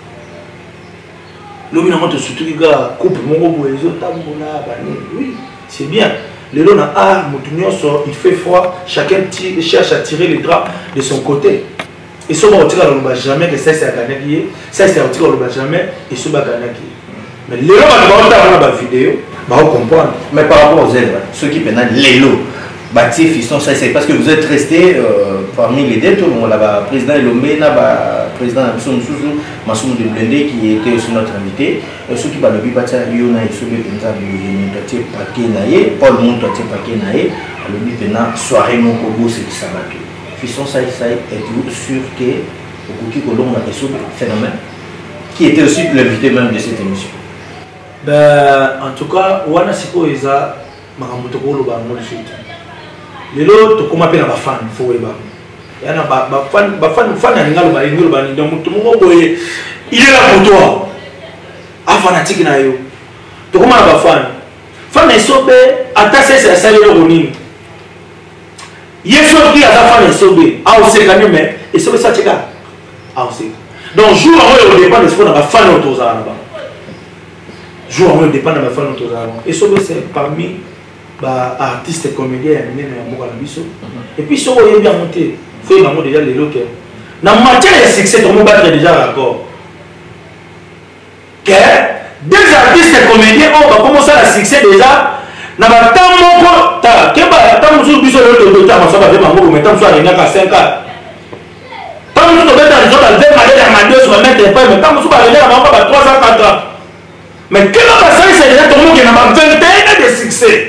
l'homme n'a pas surtout les gars coupe mon gros boisé oui c'est bien le lot n'a ah il fait froid chacun cherche à tirer les draps de son côté et ce va retirer le bas jamais que ça c'est à gagner ça c'est à retirer le bas jamais et ce va gagner mais le lot va dans la vidéo. Bah, on comprend. Mais par rapport aux élèves, ceux qui prennent les lots, Bati, Fiston, ça c'est parce que vous êtes resté euh, parmi les deux, on a le président Elomé, le président Massoum Souzou, Massoum de Blendé qui était aussi notre invité. Ceux qui parlent de Bata, Yona et ceux qui parlent de Paquet Naye, Paul Montoie Paquet Naye, le but de la soirée mon Kobo, c'est ça va tout. Fiston, ça êtes-vous sûr que au Kouki Kolom a ce phénomène qui était aussi l'invité même de cette émission? Ben, en tout cas, wana siko eza makambo tokoloba yango lisusu lelo tokoma mpe na bafani fo oyeba yana bafani alingi aloba alingi oloba nini donc motu moko boye ilela kotoa afanatike na yo tokoma na bafani fani esobe ata sese asali eloko nini ye soki aza fani esobe aosekani me esobe satika aoseka donc jour yango odépend esiko na bafani oyo tozala na bango jour yango odépend na bafani oyo tozala na bango esobe c'est parmi artiste comédien ya minene ya mboka na biso et puis soko oyebi yango te fo yeba yango déjà lelo ke na matière ya succès tomobattre déjà raccord ke des artistes comédiens oyo bakomosala succès déjà na batemps moko ta keba ntango mosusu biso lelo todota maso babe bango bome ntango mosusu alingaka cinq ans ntango mosusu tobeta liso balve malele ya madeso bametre pa mais ntango mosusu balengaka bango ba trois ans quatre ans mais keba basalisa déjà tomoke na ba vingt et un ans de succès.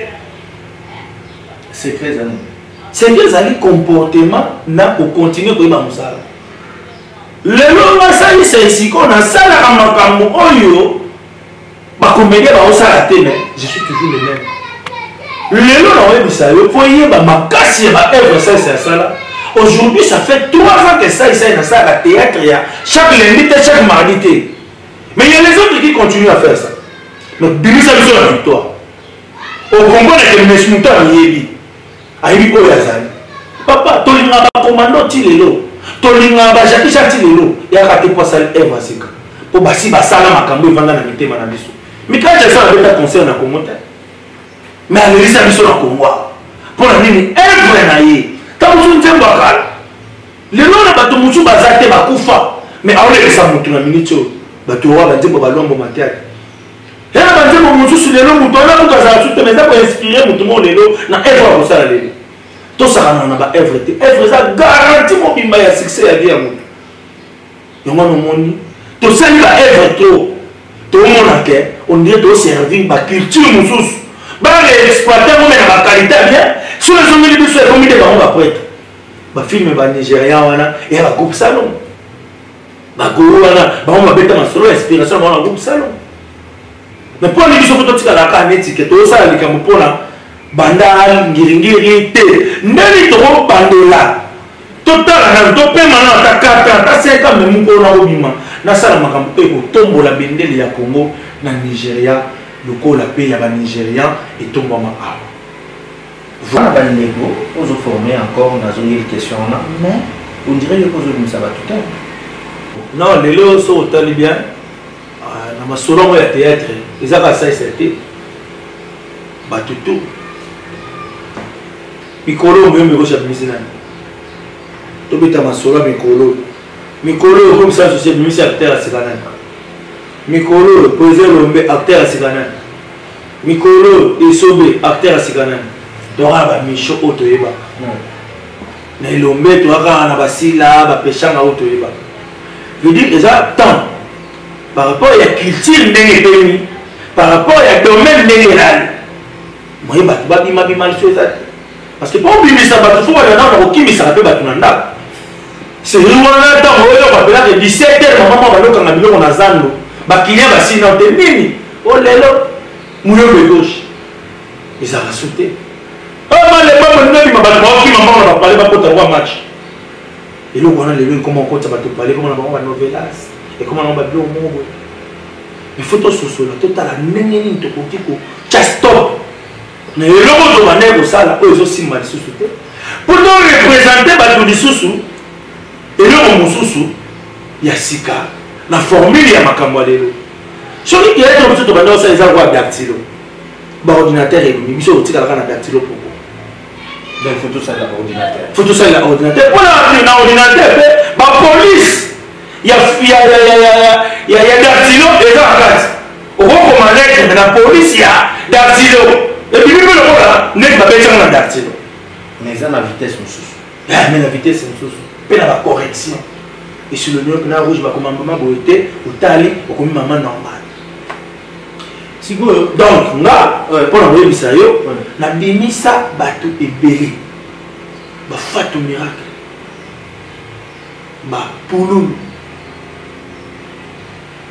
C'est très amis. C'est que ça comportement n'a pas continué pour ma musala. Le long ça c'est ici qu'on a ça la makambo oyo ba comédien ba osala te mais je suis toujours le même. Le long na webi ça yo poye ba makasi ba œuvre ça c'est ça là. Aujourd'hui ça fait trois ans que ça ça na ça la théâtre ya chaque lundi chaque mardi. Mais il y a les autres qui continuent à faire ça. Mais bibi ça biso la victoire. Au Congo na que monsieur Mouta yebi ayibi oyo azali papa tolinga bakomando ti lelo tolinga bajakisha ti lelo yaka te po asali eve asika po basi basala makambo evanda na mitema na biso mikaja esala beta concert na Congo te mais alelisa biso na Congo mpona nini eve na ye ta mosu nzembo akala lelo na bato mosu baza te bakufa mais aolekisa motu na miniti oyo bato owa banzembo balombo mateate yana banzembo mosusu lelo moto wana moto azala su te mais eza koinspire motu mo lelo na eve akosala lelo tosakana na ba œuvre te œuvre eza garanti mobimba ya succès ya vie ya moto yango nomoni tosali ba œuvre to tomona ke on dirait toservir baculture mosusu bareexploite yango me na baqualité ya bien so ezongeli biso ekomi te bango bapoete bafilme banigérien wana eya bagroupe salon bagoro wana bango babeta masolo ya inspiration bango na groupe salon mais mpo ani biso fo totikalaka neti ke tosala likambo mpona banda ngiringiri te ndeni tokobandela totala na topema na ata quatre ans ata cinq ans meme moko na obima nasala makambo mpe kotombola bendele ya Congo na Nigeria lokola mpe ya banigérien etombama awa voilà bandeko ozoforme encore nazongeli question wana mais on dirait que ozobimisa bato te non lelo so otali bien na masolongo ya théâtre ezaka saisa te bato tu mikolo oyo meko chabimisi nani tobeta masolo mikolo mikolo oyo komisa sosie bimisi acteur asika nani mikolo oyo poesie lombe acteur asika nani mikolo oyo esobe acteur asika nani toka na bamisho oyo toyeba na elombe toyaka na basila bapeshanga oyo toyeba veut dire eza temps par rapport ya culture ndenge etemi par rapport ya domaine ndenge elali moye bato babimabima liso eza te parce que pour bimisa bato fo balanda kokimisaka mpe bato na ndako seri wana ntango oyo bapelaka dix-sept heures mama mwa balokanga biloko na zando bakilia basina te nini o lelo muyombe gauche ezalaka su te amalepamolingabima bato baokima mbango na bapale bakota yango match eloko wana lelo ekoma okota bato pale ekoma na bango banovelas ekoma na bango babilo moko il faut tososola totala ndenge nini tokoki kotya stop na eloko tobandaki kosala oyo ezosimba lisusu te mpo torepresente bato lisusu eloko mosusu ya sika na formule ya makambo ya lelo soki keyeto biso tobandaki kosala eza kwa dactylo baordinateur elumi biso otikalaka na dactylo poko faut tosalela ordinateur faut tosalela ordinateur mpona na ordinateur mpe bapolice ya dactylo eza na kati okokoma lettre na police ya dactylo et puis même le voilà n'est pas bien dans dactylo mais ça la vitesse mosusu ah mais la vitesse mosusu pe na la correction et sur le numéro na rouge ba commandement boité otali okomi maman normal sikoyo donc nga pour na yebisa yo na bimisa bato ebele ba fatu miracle ba pululu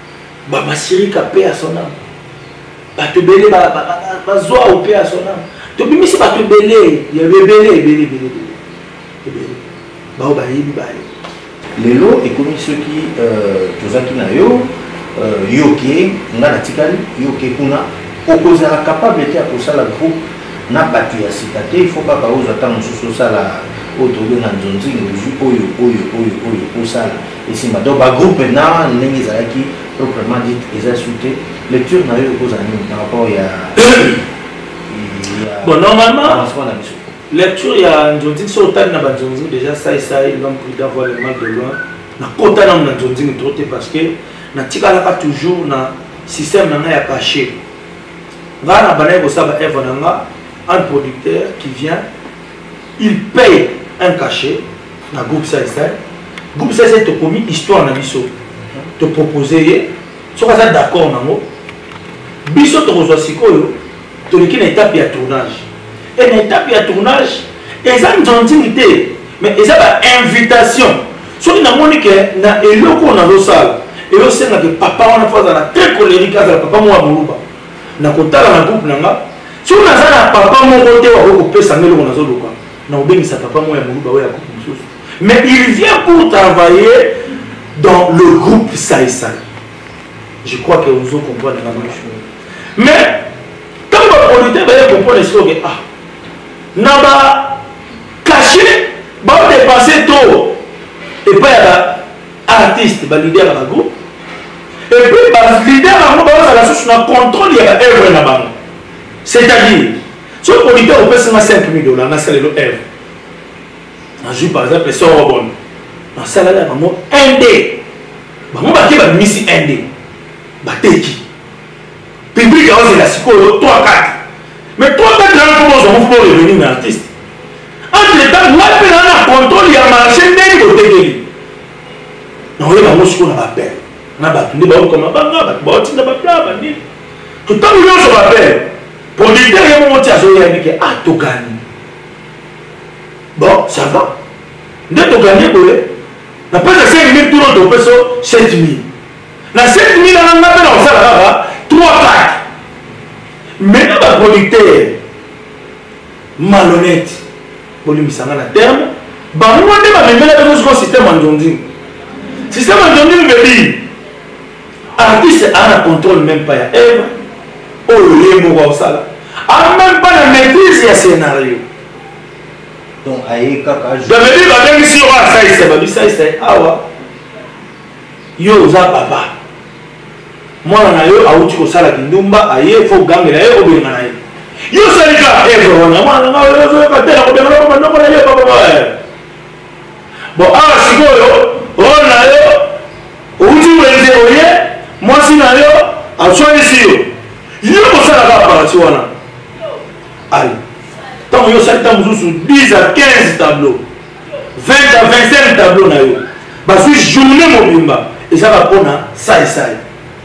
bamashirika mpe ya son âme bato ebele bazwa ope ya son âme Tu bimi si bato belé, il y a belé, belé, belé, belé. Bah bah il bah. Les lots et comme ceux qui tous qui na yo yoke na tikali yoke kuna okozala capable de pour ça la groupe na batu ya citate il faut pas baoza tant sur ça la autour na nzonzi ngoju oyo oyo oyo oyo pour ça et si ma donc ba groupe na ndenge za qui proprement dit ils a sauté lecture na yo kozana par rapport ya bon normalement lecture il y a nzonzi so tani na ba nzonzi déjà ça et ça il va prudent voir le mal de loin na kota na nzonzi troté parce que na tikala ka toujours na système na ya caché ngana banaye ko saba eva nanga un producteur qui vient il paye un cachet na groupe ça et ça groupe ça c'est te commis histoire na biso te proposer so ka d'accord nango biso to ko sikoyo to leki na étape ya tournage et na étape ya tournage eza nzonzi mais eza ba invitation so na moni que na eloko na lo sala et le sait que papa on a fait la très colérique avec papa moi moluba na kotala na groupe nanga si on a ça papa mon côté wa ko pesa ngelo na zo loka na obengisa papa moi moluba wa ya groupe mususu mais il vient pour travailler dans le groupe ça et ça je crois que vous comprenez la même chose mais quand le producteur va comprendre ce que ah na ba caché ba dépasser tôt et pas ya artiste ba leader na groupe et puis ba leader na groupe ba la source na contrôle ya œuvre na bango c'est-à-dire si le producteur peut se cinq mille dollars na salle le œuvre na joue par exemple sur bon na salle la bango un D bango ba ki ba misi un D ba teki public a osé la sikoyo trois quatre mais trois quatre ans pour pour revenir un artiste entre temps moi pe na contrôle ya marché ndeni ko tekeli na oyo bango siko na bapel na bato nde bao koma banga bato baotinda bapla bandi totango nyonso bapel producteur ye moko ti azoyani ke ah togani bon ça va nde togani boye na pesa cinq mille tour topeso sept mille na sept mille ana nga mpe na kosala kaka trois quatre mais na baproducteur malhonnête bolimisanga na terme bango nde bamemela biso siko système anzonzi système anzonzi bebi artiste a un contrôle même pas ya œuvre oyo ye moko osala a même pas la maîtrise ya scénario donc aye kaka bebi babengisi yo asaisa babisaisa awa yo oza papa mwana na yo awuti kosala kindumba aye fo gangela ye obenga na ye yo salika œuvre wana mwana nga ozoyoka te na kobenga na bandoko na ye papa bon awa sikoyo role na yo outi wenze oye mwasi na yo aswanisi yo yo kosalaka parati wana ali ntango yo osali ntango mosusu dix à quinze tableau vingt à vingt-cinq tableau na yo bazwi journée mobimba ezaka mpona saisai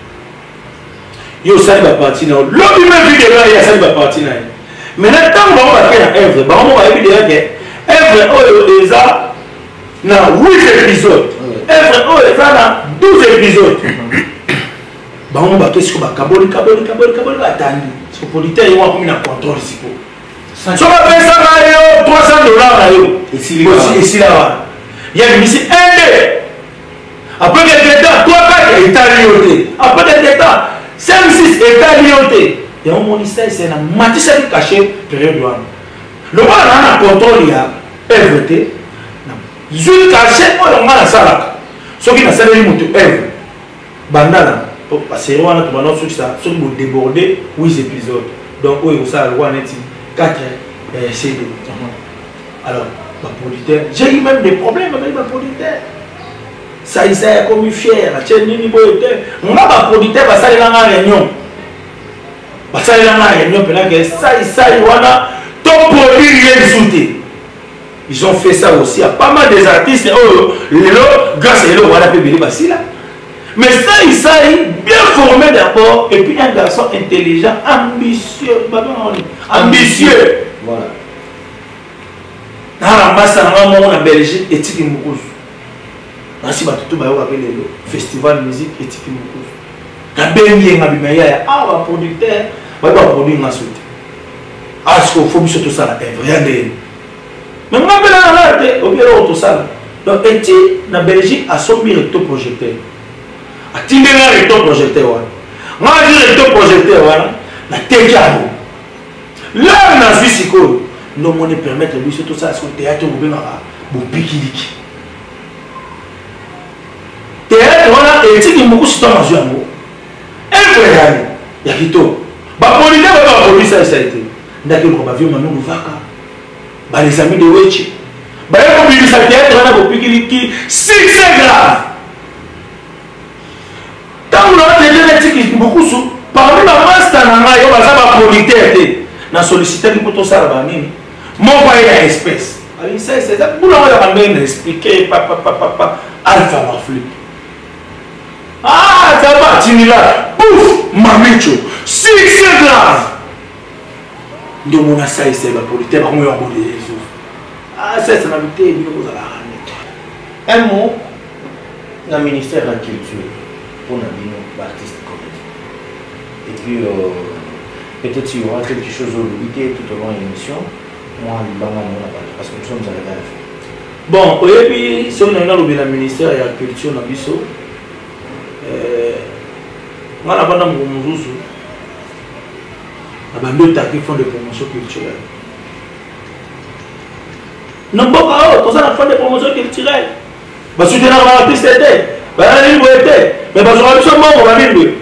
yo osali baparti na yo lobi me video na ye asali baparti na ye maintenant ntango bango bake na œuvre bango mo bayebi deya ke œuvre oyo eza na huit épisodes œuvre oyo eza na douze épisodes bango bake siko bakaboli kaboli kaboli kaboli batandi siko producteur ye wakomi na contrôle siko so bapesaka yo trois cents dollars na yo esila wana ya bimisi un d après quelque temps trois quatre etali yo te après quelque temps cinq six etali yo te yango monisa ese na matisaki caché période wana lokola naa na contrôle ya œuvre te zwi caché oyo nga nasalaka soki nasaleli moto œuvre bandana basérie wana tobana soki soki bodéborde huit épisodes donc oyo ekosala lokwa neti quatre C D alors baproducteur j'ai eu même des problèmes avec baproducteur ça isa ya komi fier atie nini boyo te nga baproducteur basalelanga réunion basalelanga réunion mpena ke saisai wana toproduire ye lisu te ils ont fait ça aussi à pas mal des artistes oyo lelo grâce à eloko wana mpe bele basila mais saisai bien formé d'abord et puis un garçon intelligent ambitieux ambitieux voilà narambasa nanga moko na Belgique etiki mokusu nasi bato to bayoka mpe lelo festival musique etiki mokusu nabengi yenga bima yaya awa baproducteur baye baproduire nga so te ah ce qu'il faut biso tout ça est vrai ndé mais moi ben là là au bureau tout ça donc eti na Belgique a son recto projecteur a tindé na recto projecteur wa moi je recto projecteur wa na tekabo là na Suisse ko no mone permettre biso tout ça ce théâtre au ben là bo pikiliki théâtre wana eti ki beaucoup sur ma joie un vrai ya kito ba policier ba policier ça a été ndaki ko ba vieux manu luvaka ba les amis de Wechi ba ko bi sa théâtre wana bo pikiliki c'est grave tant on a déjà dit que beaucoup sous parmi la master na yo ba sa ba policier na solliciter pour tout ça ba nini mon voyage à espèce ali ça c'est ça pour la ba même expliquer papa papa papa alpha marflip ah ça va tinila pouf mamicho c'est grave de mon assaille c'est la politique par moi en de Jésus ah ça c'est la vérité il faut la un mot dans le ministère de la culture pour nos artistes comédiens et puis euh, peut-être il y aura quelque chose au limité tout au long de l'émission moi parce que nous sommes arrivés à la fin bon et puis si on a le ministère de la culture na biso moi là-bas dans mon mouroussou là-bas deux tas qui font des promotions culturelles non bon ah tout ça font des promotions culturelles bah soutenir l'artiste était bah la libre était mais bah j'aurais besoin de moi la libre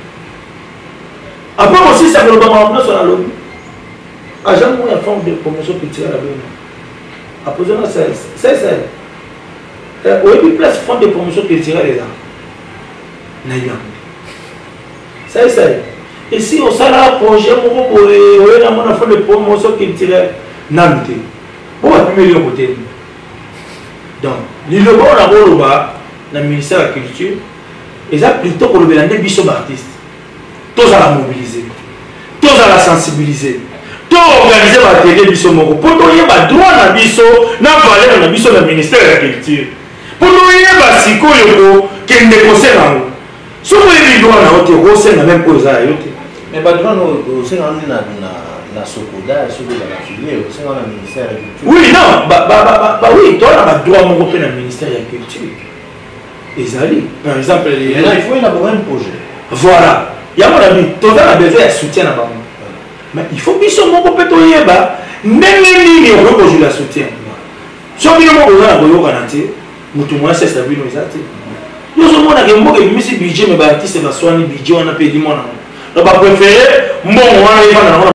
après aussi ça que le gouvernement sur la lobby à jamais moi ils font des promotions culturelles là-bas après ça c'est c'est c'est au début place font des promotions culturelles là naïa ça ça et si on s'en a projet mon boy on a mon affaire de promotion culturelle n'amité bon à plus million côté donc les lobos on a beau là dans le ministère de la culture et ça plutôt pour le bélander biso artiste tous à la mobiliser tous à la sensibiliser tous organiser la télé biso moko pour toi il y a droit na biso na valeur na biso le ministère de la culture pour nous il y a siko yoko qui négocier là si vous avez droit à votre rosé, la même chose à yote. Mais pas droit au sein de la Sokoda, sur la filière, au sein du ministère de la Culture. Oui, non, bah, bah, bah, bah oui, toi, on a droit à mon dans le ministère de la Culture. Ils par exemple, il faut élaborer un projet. Voilà. Il y a mon ami, toi, on a besoin de soutien là-bas. Mais il faut que mon copain toi, même les on veut que je la soutiens. Si on veut que je la soutiens, je c'est ça, nous sommes en train de faire des budgets, mais les artistes sont en train de faire des budgets. On a préféré, bon, on a